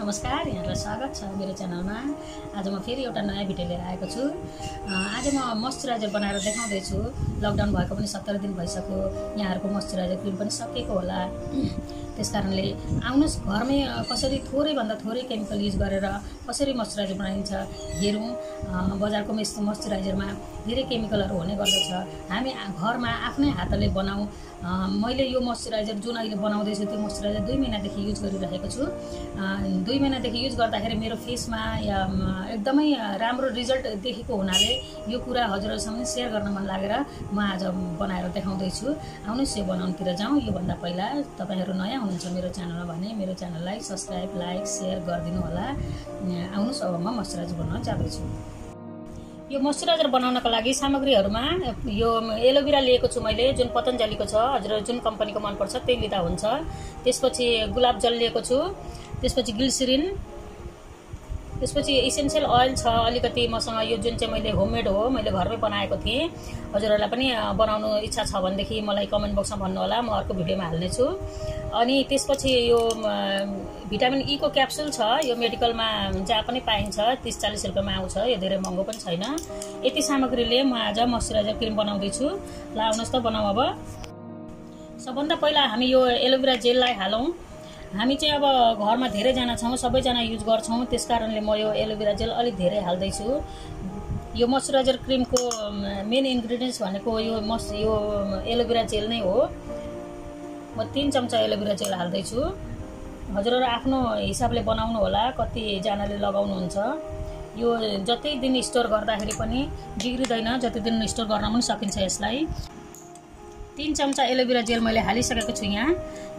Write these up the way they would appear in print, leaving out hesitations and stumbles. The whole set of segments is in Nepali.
नमस्कार, यहाँलाई स्वागत छ मेरो च्यानलमा। आज म फेरि एउटा नयाँ भिडियो लिएर आएको छु। आज म मोइस्चराइजर बनाएर देखाउँदै छु। लकडाउन भएको पनि 70 दिन भइसक्यो। यहाँहरुको मोइस्चराइजर क्रिम पनि सकिएको होला। त्यसकारणले आउनुस् घरमै कसरी थोरै भन्दा थोरै केमिकल युज गरेर कसरी मोइस्चराइजर बनाइन्छ हेरौँ। बजारको मोइस्चराइजरमा धेरै केमिकलहरु हुने गर्दछ। हामी घरमा आफ्नै हातले बनाऊ। मैले यो मोइस्चराइजर जुन अहिले बनाउँदै छु त्यो मोइस्चराइजर 2 महिनादेखि युज गरिरहेको छु। 2 महिनादेखि युज गर्दाखेरि मेरो फेसमा एकदमै राम्रो रिजल्ट देखेको हुनाले यो कुरा हजुरहरुसँग शेयर गर्न मन लागेर म आज बनाएर देखाउँदै छु। आउनुस् यो बनाउनतिर जाउँ। यो भन्दा पहिला तपाईहरु नयाँ हुनुहुन्छ मेरो च्यानलमा भने मेरो च्यानललाई सब्स्क्राइब, लाइक, शेयर गरिदिनु होला। आउनुस् अब म मोइस्चराइजर बनाउन जाँदै छु। यो मोइस्चराइजर बनाउनको लागि सामग्रीहरुमा यो एलोभेरा लिएको छु मैले, जुन पतञ्जलिको छ। हजुरहरु जुन कम्पनीको मन पर्छ त्यही लिदा हुन्छ। त्यसपछि गुलाब जल लिएको छु। त्यसपछि ग्लिसरिन, त्यसपछि एसेन्शियल ऑयल छ अलिकति मसँग। यो जुन चाहिँ मैले होममेड हो, मैले घरमै बनाएको थिएँ। हजुरहरुलाई पनि बनाउनु इच्छा छ भनेदेखि मलाई कमेन्ट बक्समा भन्नु होला, म अर्को भिडियोमा हाल्ने छु। अनि त्यसपछि यो भिटामिन ई को क्याप्सुल छ। यो मेडिकलमा जहाँ पनि पाइन्छ, 30-40 रुपैयाँमा आउँछ। यो धेरै महँगो पनि छैन। यति सामग्रीले म आज मोइस्चराइजर क्रिम बनाउँदै छु। ल आउनुस् त बनाऊ अब। सबभन्दा पहिला हामी यो एलोभेरा जेललाई हालौं। हामी चाहिँ अब घरमा धेरै जना छौं, सबैजना युज गर्छौं। त्यसकारणले म यो एलोभेरा जेल अलि धेरै हाल्दै छु। यो मोइस्चराइजर क्रिमको मेन इन्ग्रेडिएन्ट्स भनेको यो एलोभेरा जेल नै हो। म 3 चम्चा एलोभेरा जेल हाल्दै छु। हजुरहरु आफ्नो हिसाबले बनाउनु होला कति जनाले लगाउनुहुन्छ। यो जति दिन स्टोर गर्दाखेरि पनि बिग्रिदैन, जति दिन स्टोर गर्न पनि सकिन्छ यसलाई। 3 चम्चा एलोभेरा जेल मैले हालिसकेको छु यहाँ।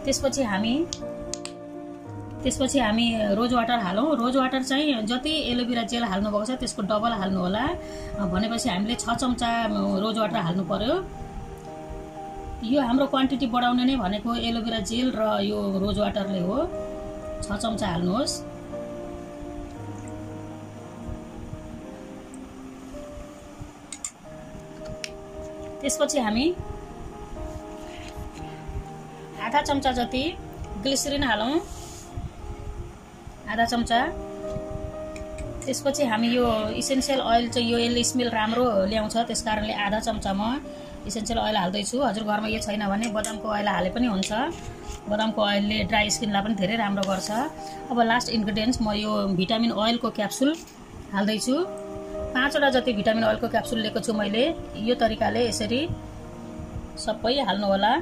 त्यसपछि हामी रोज वाटर हालौं। रोज वाटर चाहिँ जति एलोभेरा जेल हाल्नु भएको छ त्यसको डबल हाल्नु होला। भनेपछि हामीले 6 चम्चा रोज वाटर हाल्नु पर्यो। यो हाम्रो क्वान्टिटी बढाउने नै भनेको एलोभेरा जेल र यो रोज वाटरले हो। 6 चम्चा हाल्नुहोस्। त्यसपछि हामी आधा चम्चा जति ग्लिसरिन हालौं, आधा चम्चा। त्यसपछि हामी यो एसेन्शियल ऑयल चाहिँ यो यसले स्मेल राम्रो ल्याउँछ, त्यसकारणले आधा चम्चा म एसेन्शियल ऑयल हाल्दै छु। हजुर घरमा यो छैन भने बदामको ऑयल हाले पनि हुन्छ। बदामको ऑयलले ड्राई स्किनलाई पनि धेरै राम्रो गर्छ। अब लास्ट इन्ग्रेडिएन्ट्स म यो भिटामिन ऑयलको क्याप्सुल हाल्दै छु। 5 वटा जति भिटामिन ऑयलको क्याप्सुल लिएको छु मैले। यो तरिकाले यसरी सबै हाल्नु होला।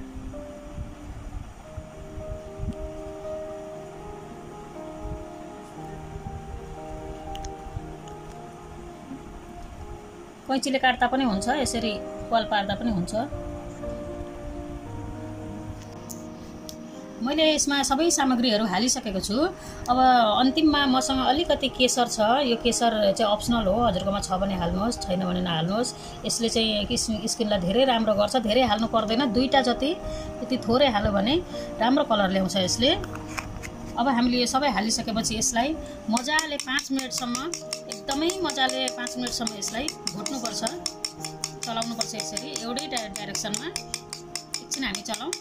कैंचीले काट्दा पनि हुन्छ, यसरी पाल पार्दा पनि हुन्छ। मैले यसमा सबै सामग्रीहरु हालिसकेको छु। अब अन्तिममा मसँग अलिकति केसर छ। यो केसर चाहिँ अप्सनल हो, हजुरकोमा छ भने हाल्नुहोस्, छैन भने नहाल्नुहोस्। यसले चाहिँ स्किनलाई धेरै राम्रो गर्छ। धेरै हाल्नु पर्दैन, 2टा जति, यति थोरै हाल्यो भने राम्रो कलर ल्याउँछ यसले। अब हामीले यो सबै हालिसकेपछि यसलाई मजाले 5 मिनेटसम्म, एकदमै मजाले 5 मिनेटसम्म यसलाई घोट्नुपर्छ, चलाउनुपर्छ यसरी एउटै डाइरेक्सनमा। एकछिन हामी चलाऊ।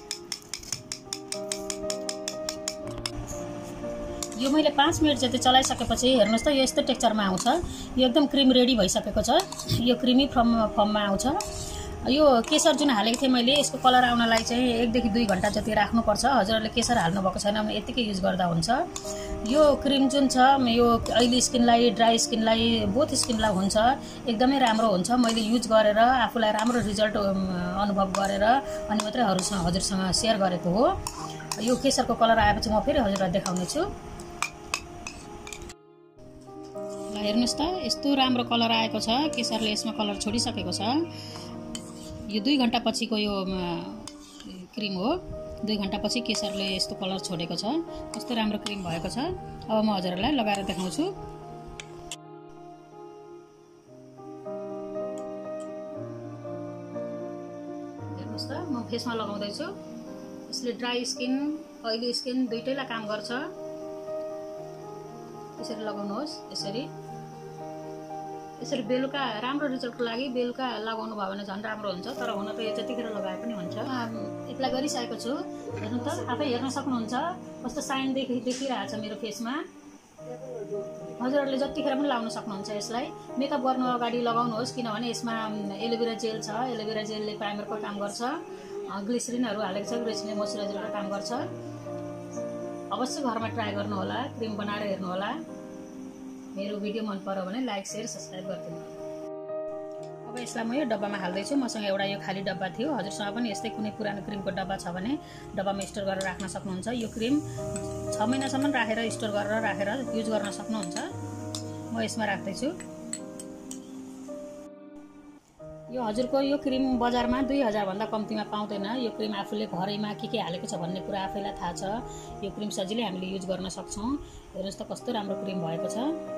यो मैले 5 मिनेट जति चलाइसकेपछि हेर्नुस् त यो यस्तो टेक्सचरमा आउँछ। यो एकदम क्रिम रेडी भइसकेको छ। यो क्रिमी फर्ममा आउँछ। यो केसर जुन हालेको थिएँ मैले, यसको कलर आउनलाई चाहिँ 1 देखि 2 घण्टा जति राख्नुपर्छ। हजुरहरुले केसर हाल्नु भएको छैन भने यतिकै युज गर्दा हुन्छ। यो क्रिम जुन छ यो ऑयली स्किनलाई, ड्राई स्किनलाई, बोथ स्किनलाई हुन्छ, एकदमै राम्रो हुन्छ। मैले युज गरेर आफूलाई राम्रो रिजल्ट अनुभव गरेर अनि मात्रै हजुरसँग शेयर गरेको हो। यो केसरको कलर आएपछि म फेरि हजुरलाई देखाउने छु। ल हेर्नुस् त यस्तो राम्रो कलर आएको छ। केसरले यसमा कलर छोडिसकेको छ। यो 2 घण्टा पछिको यो क्रिम हो। 2 घण्टा पछि केसरले यस्तो कलर छोडेको छ। कस्तो राम्रो क्रिम भएको छ। अब म हजुरलाई लगाएर देखाउँछु। हेर्नुस् त म फेसमा लगाउँदै छु। यसले ड्राई स्किन, ऑयली स्किन दुईटैलाई काम गर्छ। यसरी लगाउनुहोस्। यसरी बेलुका राम्रो रिजल्टको लागि बेलुका लगाउनु भयो भने झन् राम्रो हुन्छ। तर हुन त यो जतिखेर लगाए पनि हुन्छ। एप्लाई गरिसकेको छु। हेर्नु त आफै हेर्न सक्नुहुन्छ कस्तो साइन देखिरहेछ मेरो फेसमा। हजुरहरूले जतिखेर पनि लाउन सक्नुहुन्छ यसलाई। मेकअप गर्नु अगाडि लगाउनुहोस् किनभने यसमा एलोभेरा जेल छ। एलोभेरा जेलले प्राइमरको काम गर्छ, ग्लिसरिनहरू हालेको छ, ग्लिसरिनले मोइस्चराइजरको काम गर्छ। अवश्य घरमा ट्राई गर्नुहोला, क्रिम बनाएर हेर्नुहोला। मेरो भिडियो मन पर्यो भने लाइक शेयर सब्सक्राइब गरिदिनु। अब यसलाई म यो डब्बामा हाल्दैछु। मसँग एउटा यो खाली डब्बा थियो। हजुरसँग पनि यस्तै कुनै पुरानो क्रिमको डब्बा छ भने डब्बामा स्टोर गरेर राख्न सक्नुहुन्छ। यो क्रिम 6 महिनासम्म राखेर स्टोर गरेर राखेर युज गर्न सक्नुहुन्छ। म यसमा राख्दैछु। यो हजुरको यो क्रिम बजारमा 2000 भन्दा कम्तीमा पाउँदैन। यो क्रिम आफूले घरैमा के हालेको छ भन्ने कुरा आफैलाई थाहा छ। यो क्रिम सजिलै हामीले युज गर्न सक्छौँ। हेर्नुहोस् त कस्तो राम्रो क्रिम भएको छ।